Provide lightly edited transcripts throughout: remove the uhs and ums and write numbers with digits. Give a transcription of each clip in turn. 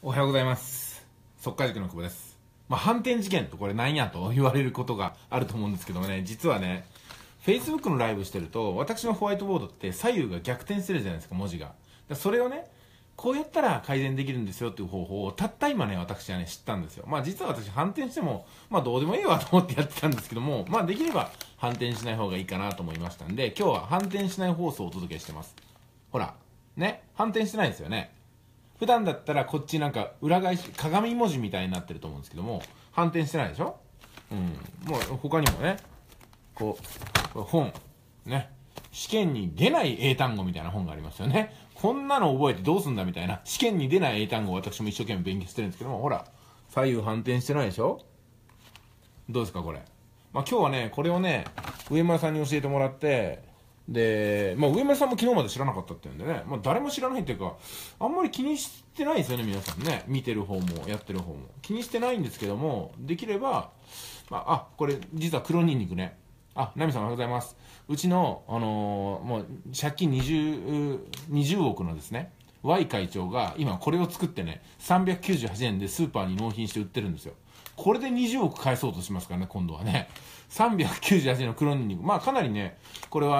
おはようございます。速稼塾の久保です。反転事件とこれなんやと言われることがあると思うんですけどもね、実はね、Facebook のライブしてると、私のホワイトボードって左右が逆転してるじゃないですか、文字が。それをね、こうやったら改善できるんですよっていう方法をたった今ね、私はね、知ったんですよ。実は私反転しても、どうでもいいわと思ってやってたんですけども、できれば反転しない方がいいかなと思いましたんで、今日は反転しない放送をお届けしてます。ほら、ね、反転してないですよね。普段だったらこっちなんか裏返し鏡文字みたいになってると思うんですけども、反転してないでしょ。もう他にもね、こう本ね、試験に出ない英単語みたいな本がありますよね。こんなの覚えてどうすんだみたいな、試験に出ない英単語を私も一生懸命勉強してるんですけども、ほら左右反転してないでしょ。どうですかこれ。今日はねこれをね上村さんに教えてもらって、で、上村さんも昨日まで知らなかったっていうんでね、誰も知らないっていうか、あんまり気にしてないですよね、皆さんね。見てる方もやってる方も気にしてないんですけども、できれば、これ実は黒ニンニクね。ナミさんおはようございます。うちの、もう借金20億のですね Y 会長が今これを作ってね398円でスーパーに納品して売ってるんですよ。これで20億返そうとしますからね、今度はね。398円の黒ニンニク。かなりね、これは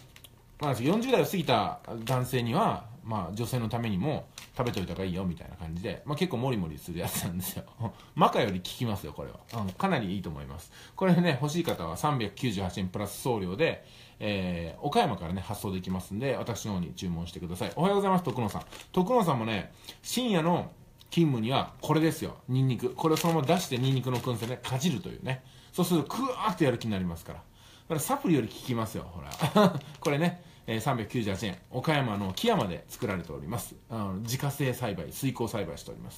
40代を過ぎた男性には、女性のためにも食べといた方がいいよみたいな感じで、結構モリモリするやつなんですよ。マカより効きますよ、これは。かなりいいと思います。これね、欲しい方は398円プラス送料で、岡山からね、発送できますんで、私の方に注文してください。おはようございます、徳野さん。徳野さんもね、深夜の勤務にはこれですよ、ニンニク。これをそのまま出してニンニクの燻製ね、かじるというね。そうするとクワーってやる気になりますから。だからサプリより効きますよ、ほら。これね、398円。岡山の木山で作られております。自家製栽培、水耕栽培しております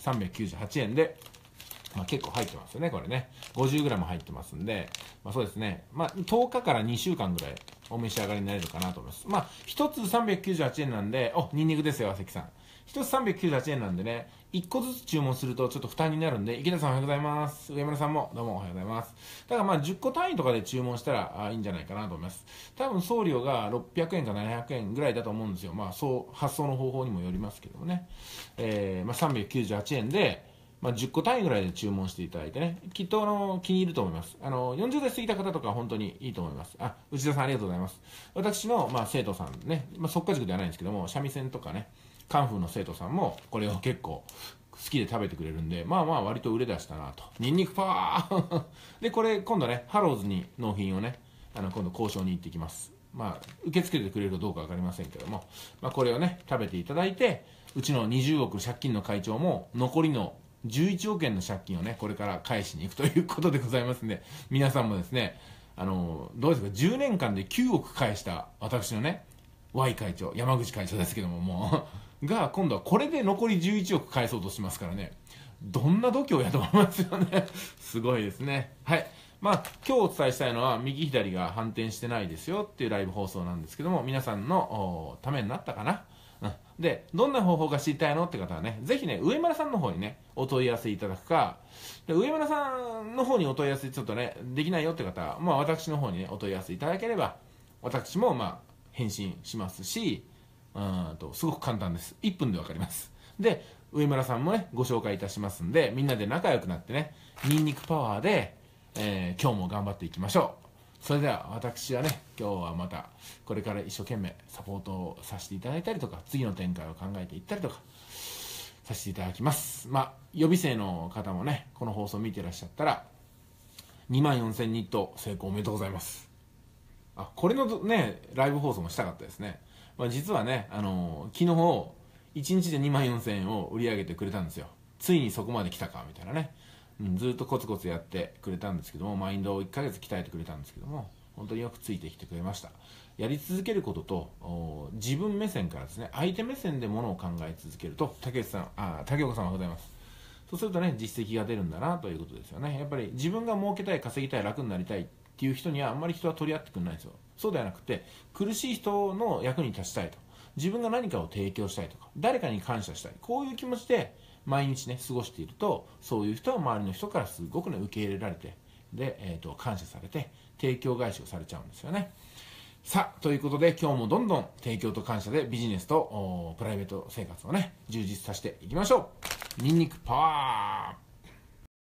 。398円で、結構入ってますよね、これね。50g 入ってますんで、そうですね。10日から2週間ぐらいお召し上がりになれるかなと思います。1つ398円なんで、ニンニクですよ、関さん。1つ398円なんでね、1個ずつ注文するとちょっと負担になるんで、池田さんおはようございます。上村さんもどうもおはようございます。だから10個単位とかで注文したらいいんじゃないかなと思います。多分送料が600円か700円ぐらいだと思うんですよ。そう発送の方法にもよりますけどもね。398円で、10個単位ぐらいで注文していただいてね、きっと気に入ると思います。40代過ぎた方とか本当にいいと思います。内田さんありがとうございます。私の、生徒さんね、速稼塾ではないんですけども、三味線とかね、カンフーの生徒さんもこれを結構好きで食べてくれるんで、割と売れ出したなと。ニンニクパワーで、これ今度ね、ハローズに納品をね、今度交渉に行ってきます。受け付けてくれるかどうか分かりませんけども、これをね、食べていただいて、うちの20億借金の会長も残りの11億円の借金をね、これから返しに行くということでございますんで、皆さんもですね、どうですか、10年間で9億返した私のね、Y 会長、山口会長ですけども、が、今度はこれで残り11億返そうとしますからね、どんな度胸やと思いますよね。すごいですね。はい。今日お伝えしたいのは、右左が反転してないですよっていうライブ放送なんですけども、皆さんのためになったかな。で、どんな方法が知りたいのって方はね、ぜひね、上村さんの方にね、お問い合わせいただくか、で上村さんの方にお問い合わせちょっとね、できないよって方は、私の方にね、お問い合わせいただければ、私も返信しますし、すごく簡単です。1分で分かります。で、上村さんもね、ご紹介いたしますんで、みんなで仲良くなってね、ニンニクパワーで、今日も頑張っていきましょう。それでは私はね、今日はまたこれから一生懸命サポートをさせていただいたりとか、次の展開を考えていったりとかさせていただきます。予備生の方もね、この放送を見ていらっしゃったら24000ニット成功おめでとうございます。これのねライブ放送もしたかったですね。実はね、昨日1日で24000円を売り上げてくれたんですよ。ついにそこまで来たかみたいなね。ずっとコツコツやってくれたんですけども、マインドを1ヶ月鍛えてくれたんですけども、本当によくついてきてくれました。やり続けることと、自分目線からですね、相手目線でものを考え続けると、竹岡さんおはようございます。そうするとね、実績が出るんだなということですよね。やっぱり自分が儲けたい、稼ぎたい、楽になりたいっていう人にはあんまり人は取り合ってくれないんですよ。そうではなくて、苦しい人の役に立ちたいと、自分が何かを提供したいとか、誰かに感謝したい、こういう気持ちで毎日ね過ごしていると、そういう人は周りの人からすごくね受け入れられて、で、感謝されて提供返しをされちゃうんですよね。さあということで、今日もどんどん提供と感謝でビジネスとプライベート生活をね充実させていきましょう。 ニンニクパワー